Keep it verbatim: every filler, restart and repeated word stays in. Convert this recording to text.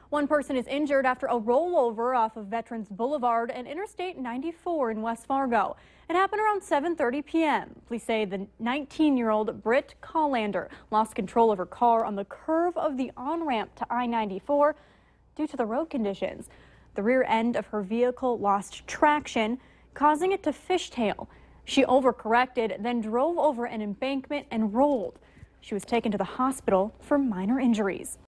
One person is injured after a rollover off of Veterans Boulevard and Interstate ninety-four in West Fargo. It happened around seven thirty p m Police say the nineteen-year-old Britt Callander lost control of her car on the curve of the on-ramp to I ninety-four due to the road conditions. The rear end of her vehicle lost traction, causing it to fishtail. She overcorrected, then drove over an embankment and rolled. She was taken to the hospital for minor injuries.